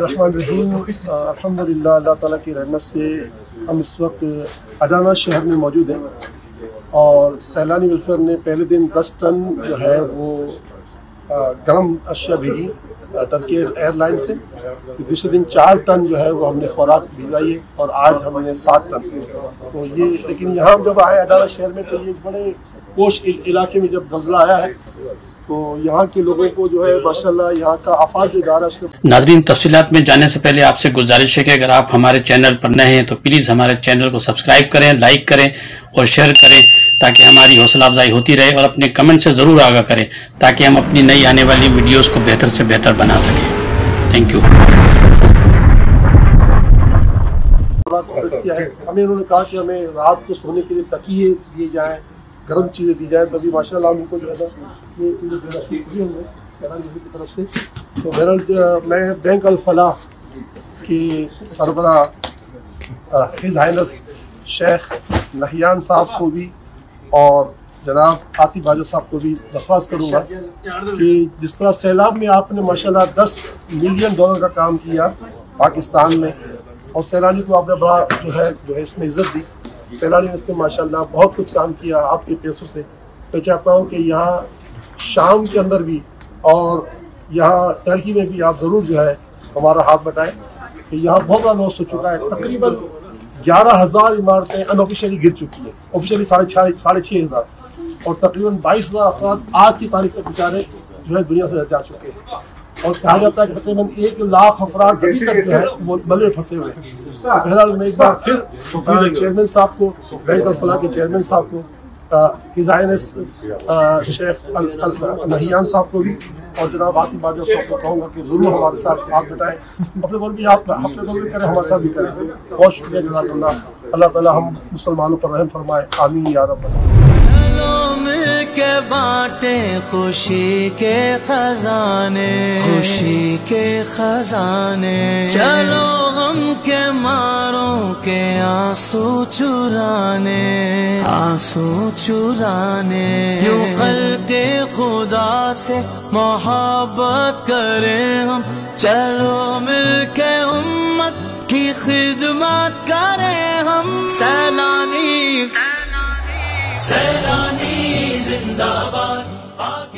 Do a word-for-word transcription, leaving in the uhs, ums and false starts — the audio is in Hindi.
बिस्मिल्लाहिर्रहमानिर्रहीम। अल्हम्दुलिल्लाह, अल्लाह ताला की रहमत से हम इस वक्त अडाना शहर में मौजूद हैं और सैलानी वेलफेयर ने पहले दिन दस टन जो है वो गर्म अशिया भेजी टर्की एयरलाइन से। दूसरे दिन चार टन जो है वो हमने खुराक भिजवाई है और आज हमने सात टन। तो ये लेकिन यहाँ जब आए अडाना शहर में तो ये बड़े पोश इलाके में जब नज़ला आया है तो यहाँ के लोगों को जो है माशाल्लाह यहाँ का आफाक इदारा। नाज़रीन, तफसीलात में जाने से पहले आपसे गुजारिश है कि अगर आप हमारे चैनल पर नए हैं तो प्लीज़ हमारे चैनल को सब्सक्राइब करें, लाइक करें और शेयर करें ताकि हमारी हौसला अफजाई होती रहे, और अपने कमेंट से ज़रूर आगाह करें ताकि हम अपनी नई आने वाली वीडियोज़ को बेहतर से बेहतर बना सकें। Thank you. हमें उन्होंने कहा कि हमें रात को सोने के लिए तकिए दिए जाएँ, गर्म चीज़ें दी जाए, तभी माशाल्लाह उनको जो है ना ये चीज़ें देना शुरू की हमने सैलानी की तरफ से। तो बहरहाल मैं बैंक अल फलाह की सरबरा हिज हाइनस शेख नहियान साहब को भी और जनाब आतिफ बाजो साहब को भी दरख्वास्त करूँगा कि जिस तरह सैलाब में आपने माशाल्लाह दस मिलियन डॉलर का काम किया पाकिस्तान में और सैलानी को आपने बड़ा जो है जो है इसमें इज्जत दी, सैलानी ने इसमें माशाल्लाह बहुत कुछ काम किया आपके पैसों से। मैं चाहता हूँ कि यहाँ शाम के अंदर भी और यहाँ टर्की में भी आप ज़रूर जो है हमारा हाथ बटाएं कि यहाँ बहुत ज़्यादा लॉस हो चुका है। तकरीबन ग्यारह हज़ार इमारतें अनऑफिशियली गिर चुकी हैं, ऑफिशियली साढ़े छः साढ़े छः हज़ार और तकरीबन बाईस हज़ार अफराद आज की तारीख तक बेचारे जो है दुनिया से जा चुके हैं और कहा जाता है कि तकरीबन एक लाख अफराद अभी तक जो है वो मलबे फंसे हुए हैं। बहरहाल मैं एक बार फिर चेयरमैन साहब को, बैंक अल फलाह के चेयरमैन साहब को, हिज हाइनेस शेख नहियान साहब को भी और जनाब आतिफ बाजो साहब को कहूँगा कि ज़रूर हमारे साथ हाथ बटाएं, अपने तौर भी हाथ अपने तौर भी करें, हमारे साथ भी करें। बहुत शुक्रिया जज़ाकल्लाह। अल्लाह ताला हम मुसलमानों पर रहम फरमाए, आमीन या रब्बल। के बाटे खुशी के खजाने, खुशी के खजाने, चलो गम के मारों के आंसू चुराने, आंसू चुराने, यूं खल्के खुदा से मोहब्बत करें हम, चलो मिलके उम्मत की खिदमत करें हम। सैलानी सैलानी जिंदाबाद।